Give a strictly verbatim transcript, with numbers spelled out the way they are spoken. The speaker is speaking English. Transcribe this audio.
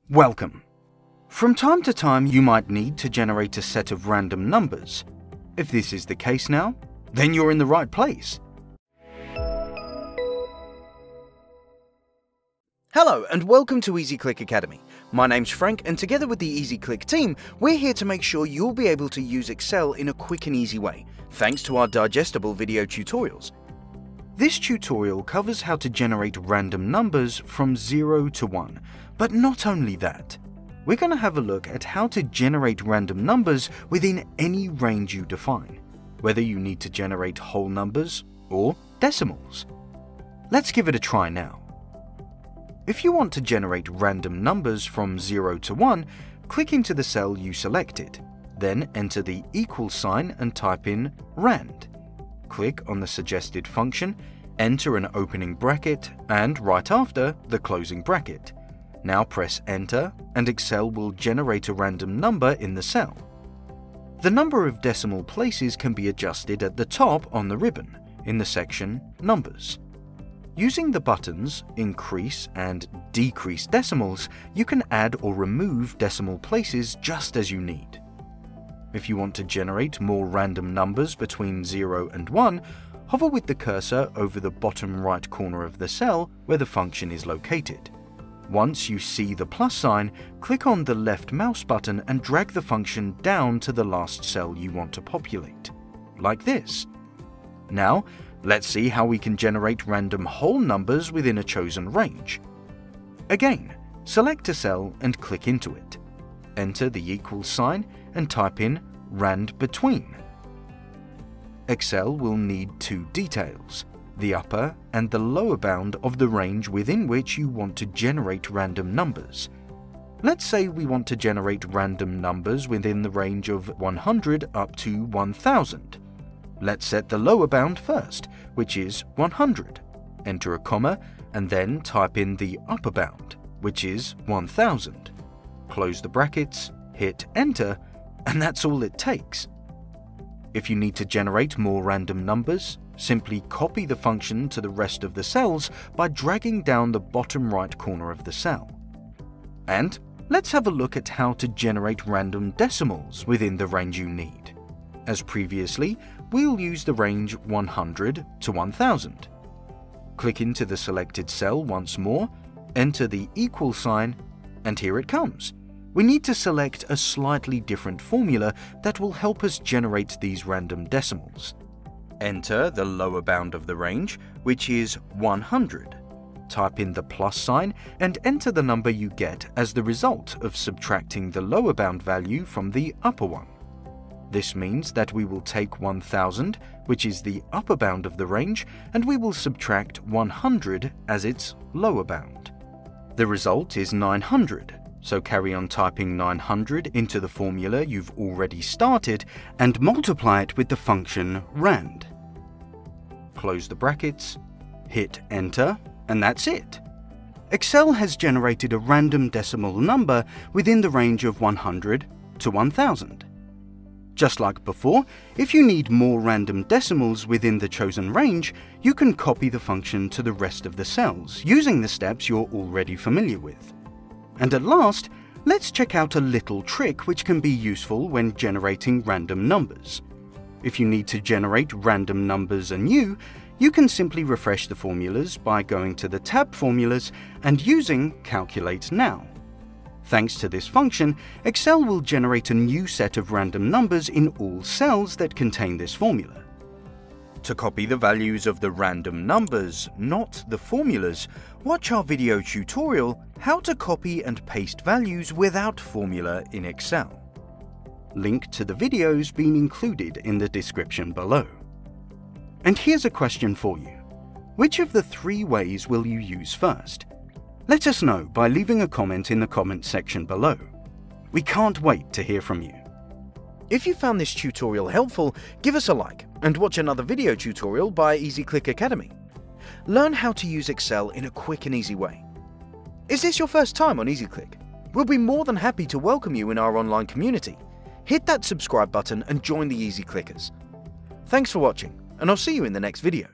Welcome. From time to time you might need to generate a set of random numbers. If this is the case now, then you're in the right place. Hello and welcome to EasyClick Academy. My name's Frank and together with the EasyClick team, we're here to make sure you'll be able to use Excel in a quick and easy way, thanks to our digestible video tutorials. This tutorial covers how to generate random numbers from zero to one, but not only that. We're going to have a look at how to generate random numbers within any range you define, whether you need to generate whole numbers or decimals. Let's give it a try now. If you want to generate random numbers from zero to one, click into the cell you selected, then enter the equal sign and type in rand. Click on the suggested function, enter an opening bracket, and right after, the closing bracket. Now press enter, and Excel will generate a random number in the cell. The number of decimal places can be adjusted at the top on the ribbon, in the section Numbers. Using the buttons Increase and Decrease Decimals, you can add or remove decimal places just as you need. If you want to generate more random numbers between zero and one, hover with the cursor over the bottom right corner of the cell where the function is located. Once you see the plus sign, click on the left mouse button and drag the function down to the last cell you want to populate, like this. Now, let's see how we can generate random whole numbers within a chosen range. Again, select a cell and click into it. Enter the equal sign and type in rand between. Excel will need two details, the upper and the lower bound of the range within which you want to generate random numbers. Let's say we want to generate random numbers within the range of one hundred up to one thousand. Let's set the lower bound first, which is one hundred. Enter a comma and then type in the upper bound, which is one thousand. Close the brackets, hit enter, and that's all it takes. If you need to generate more random numbers, simply copy the function to the rest of the cells by dragging down the bottom right corner of the cell. And let's have a look at how to generate random decimals within the range you need. As previously, we'll use the range one hundred to one thousand. Click into the selected cell once more, enter the equal sign, and here it comes. We need to select a slightly different formula that will help us generate these random decimals. Enter the lower bound of the range, which is one hundred. Type in the plus sign and enter the number you get as the result of subtracting the lower bound value from the upper one. This means that we will take one thousand, which is the upper bound of the range, and we will subtract one hundred as its lower bound. The result is nine hundred. So carry on typing nine hundred into the formula you've already started and multiply it with the function rand. Close the brackets, hit enter, and that's it. Excel has generated a random decimal number within the range of one hundred to one thousand. Just like before, if you need more random decimals within the chosen range, you can copy the function to the rest of the cells using the steps you're already familiar with. And at last, let's check out a little trick which can be useful when generating random numbers. If you need to generate random numbers anew, you can simply refresh the formulas by going to the tab Formulas and using Calculate Now. Thanks to this function, Excel will generate a new set of random numbers in all cells that contain this formula. To copy the values of the random numbers, not the formulas, watch our video tutorial How to Copy and Paste Values Without Formula in Excel. Link to the video's been included in the description below. And here's a question for you. Which of the three ways will you use first? Let us know by leaving a comment in the comment section below. We can't wait to hear from you. If you found this tutorial helpful, give us a like and watch another video tutorial by EasyClick Academy. Learn how to use Excel in a quick and easy way. Is this your first time on EasyClick? We'll be more than happy to welcome you in our online community. Hit that subscribe button and join the Easy Clickers. Thanks for watching, and I'll see you in the next video.